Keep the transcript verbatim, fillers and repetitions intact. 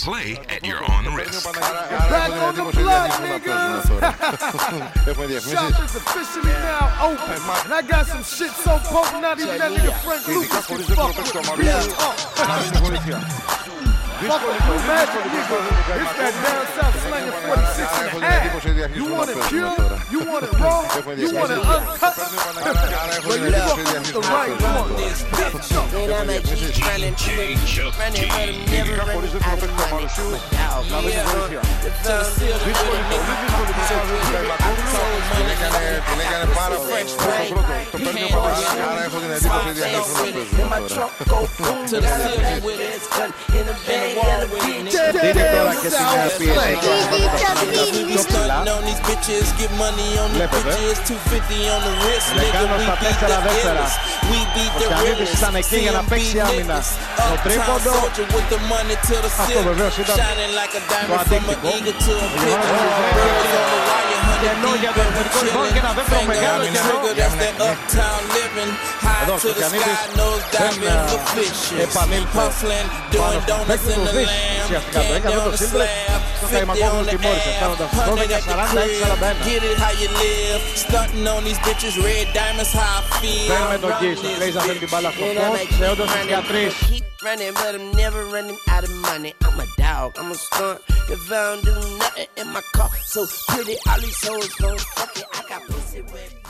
Play at your own risk. Back on the block, niggas. Shop is officially now open. And I got some shit so potent, not even that nigga Frank Lucas can fuck with. Real talk. Fuck with you, magic nigga. It's that down south slanging forty-six and a half. You want it pure? You want it raw? You want it uncut? Well, you fuck with the right one. When I'm at G running, running, running, never running out of money. The foundation with a nigga. Tiene que para French brain. In my truck, go boom to the ceiling with it. Gun in the bag. Giannidis ήταν εκεί για να παίξει άμυνα στο τρίποντο. Αυτό βεβαίως ήταν το αντίκτυπο. Και ενώ για το εθνικό λοιπόν και ένα δεύτερο μεγάλο καιρό. Εδώ ο Γιannidis δεν επανήλθε πάνω στο παίκτη του Δης. Ουσιαστικά το έκανε το Σίλβρες στο Καϊμακόπουλο τιμώρησε φτάνοντας δώδεκα σαράντα έξι σαράντα ένα. Παίρνουμε τον Κις, ο Κλέης να θέλει την μπάλα στο φως, θεόντας τις για τρεις. Running, but I'm never running out of money. I'm a dog, I'm a stunt. If I don't do nothing in my car, so pretty, all these hoes gon' fuck it. I got pussy with